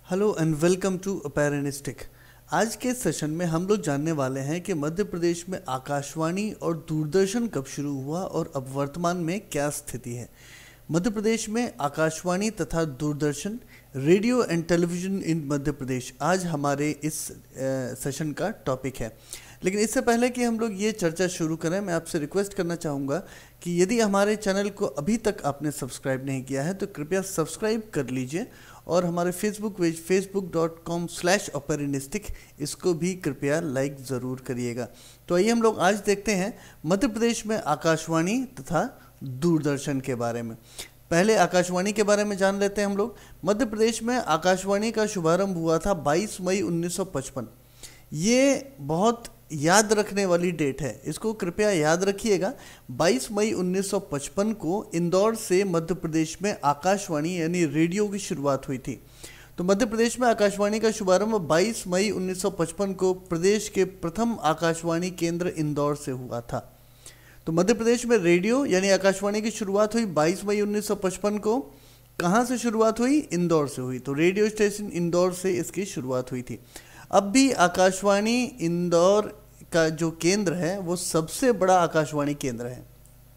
Hello and welcome to ओपेरिनिस्टिक। आज के सेशन में हम लोग जानने वाले हैं कि मध्य प्रदेश में आकाशवाणी और दूरदर्शन कब शुरू हुआ और अब वर्तमान में क्या स्थिति है। मध्य प्रदेश में आकाशवाणी तथा Doordarshan, radio and television in Madhya Pradesh आज हमारे इस सेशन का टॉपिक है। लेकिन इससे पहले कि हम लोग ये चर्चा शुरू करें, मैं आपसे रिक्वेस्ट करना चाहूँगा कि यदि हमारे चैनल को अभी तक आपने सब्सक्राइब नहीं किया है तो कृपया सब्सक्राइब कर लीजिए और हमारे फेसबुक पेज facebook.com/operinistic इसको भी कृपया लाइक ज़रूर करिएगा। तो आइए हम लोग आज देखते हैं मध्य प्रदेश में आकाशवाणी तथा दूरदर्शन के बारे में। पहले आकाशवाणी के बारे में जान लेते हैं हम लोग। मध्य प्रदेश में आकाशवाणी का शुभारंभ हुआ था 22 मई 1955। ये बहुत याद रखने वाली डेट है, इसको कृपया याद रखिएगा। 22 मई 1955 को इंदौर से मध्य प्रदेश में आकाशवाणी यानी रेडियो की शुरुआत हुई थी। तो मध्य प्रदेश में आकाशवाणी का शुभारंभ 22 मई 1955 को प्रदेश के प्रथम आकाशवाणी केंद्र इंदौर से हुआ था। तो मध्य प्रदेश में रेडियो यानी आकाशवाणी की शुरुआत हुई 22 मई 1955 को। कहाँ से शुरुआत हुई? इंदौर से हुई। तो रेडियो स्टेशन इंदौर से इसकी शुरुआत हुई थी। अब भी आकाशवाणी इंदौर का जो केंद्र है वो सबसे बड़ा आकाशवाणी केंद्र है।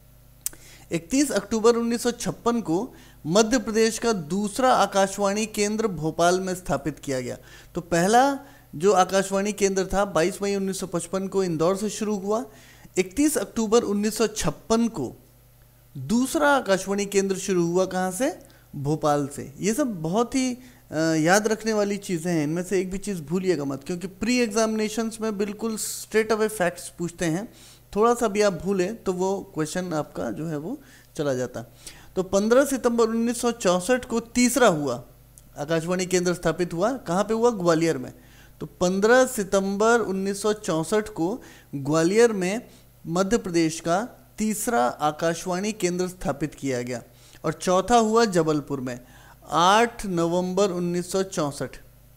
31 अक्टूबर 1956 को मध्य प्रदेश का दूसरा आकाशवाणी केंद्र भोपाल में स्थापित किया गया। तो पहला जो आकाशवाणी केंद्र था 22 मई 1955 को इंदौर से शुरू हुआ। 31 अक्टूबर 1956 को दूसरा आकाशवाणी केंद्र शुरू हुआ। कहाँ से? भोपाल से। ये सब बहुत ही याद रखने वाली चीज़ें हैं। इनमें से एक भी चीज़ भूलिएगा मत, क्योंकि प्री एग्जामिनेशंस में बिल्कुल स्ट्रेट अवे फैक्ट्स पूछते हैं। थोड़ा सा भी आप भूलें तो वो क्वेश्चन आपका जो है वो चला जाता। तो 15 सितंबर 1964 को तीसरा हुआ आकाशवाणी केंद्र स्थापित हुआ। कहाँ पे हुआ? ग्वालियर में। तो 15 सितंबर 1964 को ग्वालियर में मध्य प्रदेश का तीसरा आकाशवाणी केंद्र स्थापित किया गया। और चौथा हुआ जबलपुर में 8 नवंबर 1964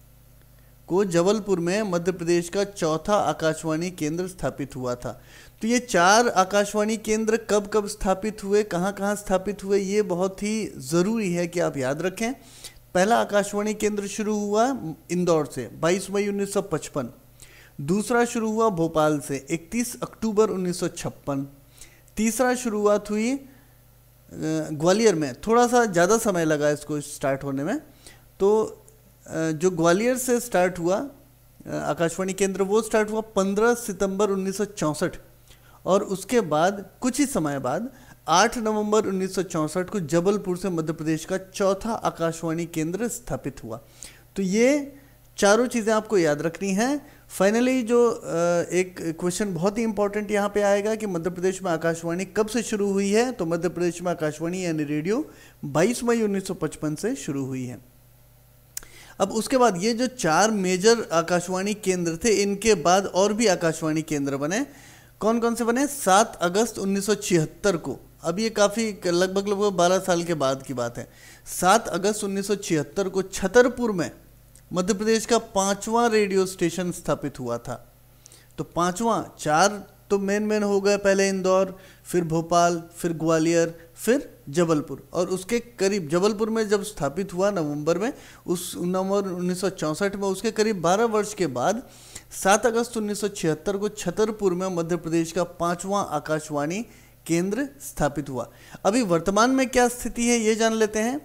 को जबलपुर में मध्य प्रदेश का चौथा आकाशवाणी केंद्र स्थापित हुआ था। तो ये 4 आकाशवाणी केंद्र कब कब स्थापित हुए, कहाँ कहाँ स्थापित हुए, ये बहुत ही ज़रूरी है कि आप याद रखें। पहला आकाशवाणी केंद्र शुरू हुआ इंदौर से 22 मई 1955। दूसरा शुरू हुआ भोपाल से 31 अक्टूबर 1956। तीसरा शुरुआत हुई ग्वालियर में। थोड़ा सा ज़्यादा समय लगा इसको स्टार्ट होने में। तो जो ग्वालियर से स्टार्ट हुआ आकाशवाणी केंद्र वो स्टार्ट हुआ 15 सितंबर 1964। और उसके बाद कुछ ही समय बाद 8 नवंबर 1964 को जबलपुर से मध्य प्रदेश का चौथा आकाशवाणी केंद्र स्थापित हुआ। तो ये चारों चीज़ें आपको याद रखनी हैं। फाइनली जो एक क्वेश्चन बहुत ही इंपॉर्टेंट यहाँ पे आएगा कि मध्य प्रदेश में आकाशवाणी कब से शुरू हुई है। तो मध्य प्रदेश में आकाशवाणी यानी रेडियो 22 मई 1955 से शुरू हुई है। अब उसके बाद ये जो 4 मेजर आकाशवाणी केंद्र थे, इनके बाद और भी आकाशवाणी केंद्र बने। कौन कौन से बने? 7 अगस्त 1976 को। अब ये काफ़ी लगभग 12 साल के बाद की बात है। 7 अगस्त 1976 को छतरपुर में मध्य प्रदेश का 5वां रेडियो स्टेशन स्थापित हुआ था। तो 5वां, 4 तो मेन हो गए, पहले इंदौर, फिर भोपाल, फिर ग्वालियर, फिर जबलपुर। और उसके करीब जबलपुर में जब स्थापित हुआ नवंबर में, उस नवंबर 1964 में, उसके करीब 12 वर्ष के बाद 7 अगस्त 1976 को छतरपुर में मध्य प्रदेश का 5वां आकाशवाणी केंद्र स्थापित हुआ। अभी वर्तमान में क्या स्थिति है ये जान लेते हैं।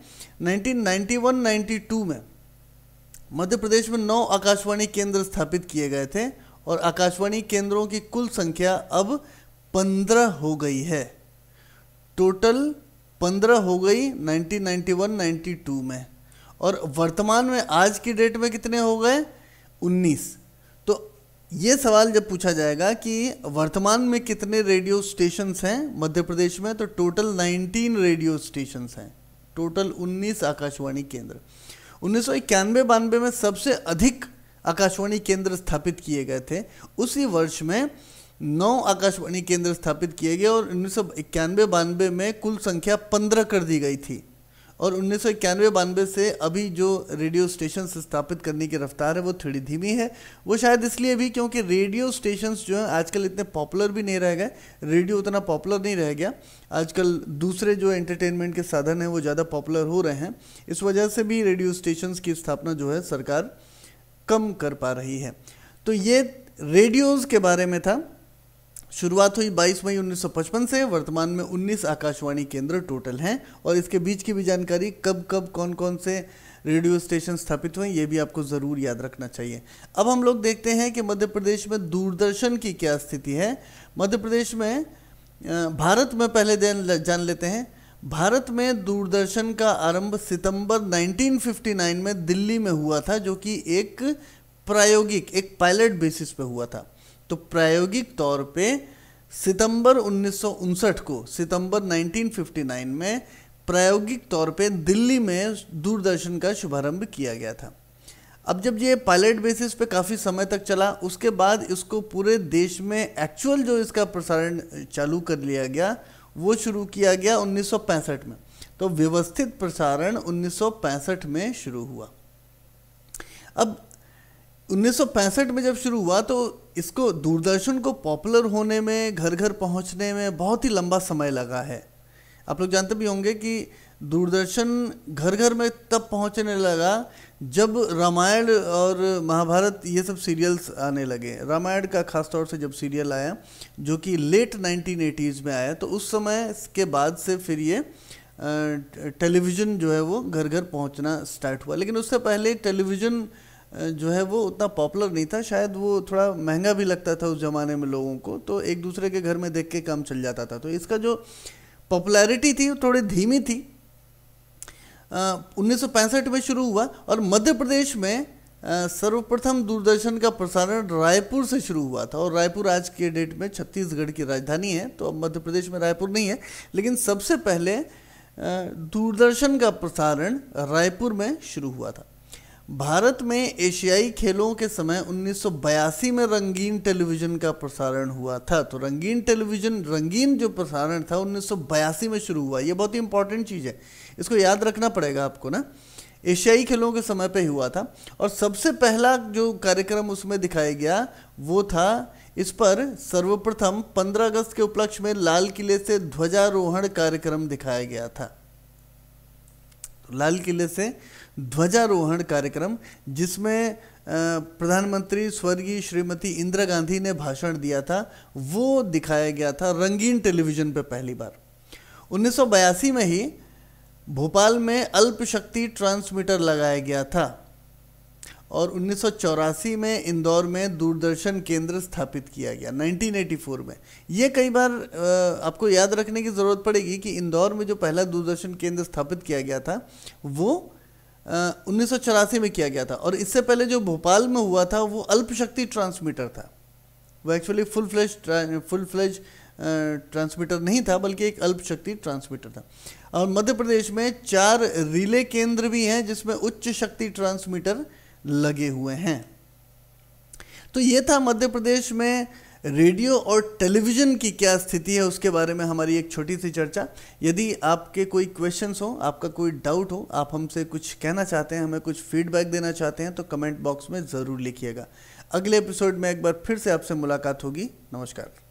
1991-92 में मध्य प्रदेश में 9 आकाशवाणी केंद्र स्थापित किए गए थे और आकाशवाणी केंद्रों की कुल संख्या अब 15 हो गई है। टोटल 15 हो गई 1991-92 में। और वर्तमान में आज की डेट में कितने हो गए? 19। तो ये सवाल जब पूछा जाएगा कि वर्तमान में कितने रेडियो स्टेशंस हैं मध्य प्रदेश में, तो टोटल 19 रेडियो स्टेशंस हैं। टोटल 19 आकाशवाणी केंद्र। 1991-92 में सबसे अधिक आकाशवाणी केंद्र स्थापित किए गए थे। उसी वर्ष में 9 आकाशवाणी केंद्र स्थापित किए गए और 1991-92 में कुल संख्या 15 कर दी गई थी। और 1991-92 से अभी जो रेडियो स्टेशन स्थापित करने की रफ्तार है वो थोड़ी धीमी है। वो शायद इसलिए भी क्योंकि रेडियो स्टेशंस जो हैं आजकल इतने पॉपुलर भी नहीं रह गए, रेडियो उतना पॉपुलर नहीं रह गया। आजकल दूसरे जो एंटरटेनमेंट के साधन हैं वो ज़्यादा पॉपुलर हो रहे हैं, इस वजह से भी रेडियो स्टेशंस की स्थापना जो है सरकार कम कर पा रही है। तो ये रेडियोज़ के बारे में था। शुरुआत हुई 22 मई 1955 से। वर्तमान में 19 आकाशवाणी केंद्र टोटल हैं और इसके बीच की भी जानकारी कब कब कौन कौन से रेडियो स्टेशन स्थापित हुए ये भी आपको ज़रूर याद रखना चाहिए। अब हम लोग देखते हैं कि मध्य प्रदेश में दूरदर्शन की क्या स्थिति है। मध्य प्रदेश में भारत में पहले जान लेते हैं। भारत में दूरदर्शन का आरंभ सितंबर 1959 में दिल्ली में हुआ था, जो कि एक प्रायोगिक, एक पायलट बेसिस पे हुआ था। तो प्रायोगिक तौर पे सितंबर 1959 को, सितंबर 1959 में प्रायोगिक तौर पे दिल्ली में दूरदर्शन का शुभारंभ किया गया था। अब जब ये पायलट बेसिस पे काफ़ी समय तक चला, उसके बाद इसको पूरे देश में एक्चुअल जो इसका प्रसारण चालू कर लिया गया वो शुरू किया गया 1965 में। तो व्यवस्थित प्रसारण 1965 में शुरू हुआ। अब 1965 में जब शुरू हुआ तो इसको, दूरदर्शन को पॉपुलर होने में, घर घर पहुंचने में बहुत ही लंबा समय लगा है। आप लोग जानते भी होंगे कि दूरदर्शन घर घर में तब पहुंचने लगा जब रामायण और महाभारत ये सब सीरियल्स आने लगे। रामायण का खास तौर से जब सीरियल आया जो कि लेट 1980s में आया, तो उस समय के बाद से फिर ये टेलीविज़न जो है वो घर घर पहुंचना स्टार्ट हुआ। लेकिन उससे पहले टेलीविज़न जो है वो उतना पॉपुलर नहीं था, शायद वो थोड़ा महंगा भी लगता था उस ज़माने में लोगों को, तो एक दूसरे के घर में देख के काम चल जाता था। तो इसका जो पॉपुलैरिटी थी वो थोड़ी धीमी थी। 1965 में शुरू हुआ और मध्य प्रदेश में सर्वप्रथम दूरदर्शन का प्रसारण रायपुर से शुरू हुआ था। और रायपुर आज के डेट में छत्तीसगढ़ की राजधानी है, तो अब मध्य प्रदेश में रायपुर नहीं है, लेकिन सबसे पहले दूरदर्शन का प्रसारण रायपुर में शुरू हुआ था। भारत में एशियाई खेलों के समय 1982 में रंगीन टेलीविज़न का प्रसारण हुआ था। तो रंगीन टेलीविज़न, रंगीन जो प्रसारण था 1982 में शुरू हुआ। ये बहुत ही इंपॉर्टेंट चीज़ है, इसको याद रखना पड़ेगा आपको ना। एशियाई खेलों के समय पे हुआ था और सबसे पहला जो कार्यक्रम उसमें दिखाया गया वो था, इस पर सर्वप्रथम 15 अगस्त के उपलक्ष्य में लाल किले से ध्वजारोहण कार्यक्रम दिखाया गया था। लाल किले से ध्वजारोहण कार्यक्रम, जिसमें प्रधानमंत्री स्वर्गीय श्रीमती इंदिरा गांधी ने भाषण दिया था, वो दिखाया गया था रंगीन टेलीविज़न पे पहली बार। 1982 में ही भोपाल में अल्प शक्ति ट्रांसमीटर लगाया गया था और 1984 में इंदौर में दूरदर्शन केंद्र स्थापित किया गया 1984 में। ये कई बार आपको याद रखने की ज़रूरत पड़ेगी कि इंदौर में जो पहला दूरदर्शन केंद्र स्थापित किया गया था वो 1984 में किया गया था। और इससे पहले जो भोपाल में हुआ था वो अल्प शक्ति ट्रांसमीटर था, वो एक्चुअली फुल फ्लेज ट्रांसमीटर नहीं था, बल्कि एक अल्प शक्ति ट्रांसमीटर था। और मध्य प्रदेश में 4 रिले केंद्र भी हैं जिसमें उच्च शक्ति ट्रांसमीटर लगे हुए हैं। तो ये था मध्य प्रदेश में रेडियो और टेलीविज़न की क्या स्थिति है उसके बारे में हमारी एक छोटी सी चर्चा। यदि आपके कोई क्वेश्चंस हो, आपका कोई डाउट हो, आप हमसे कुछ कहना चाहते हैं, हमें कुछ फीडबैक देना चाहते हैं, तो कमेंट बॉक्स में ज़रूर लिखिएगा। अगले एपिसोड में एक बार फिर से आपसे मुलाकात होगी। नमस्कार।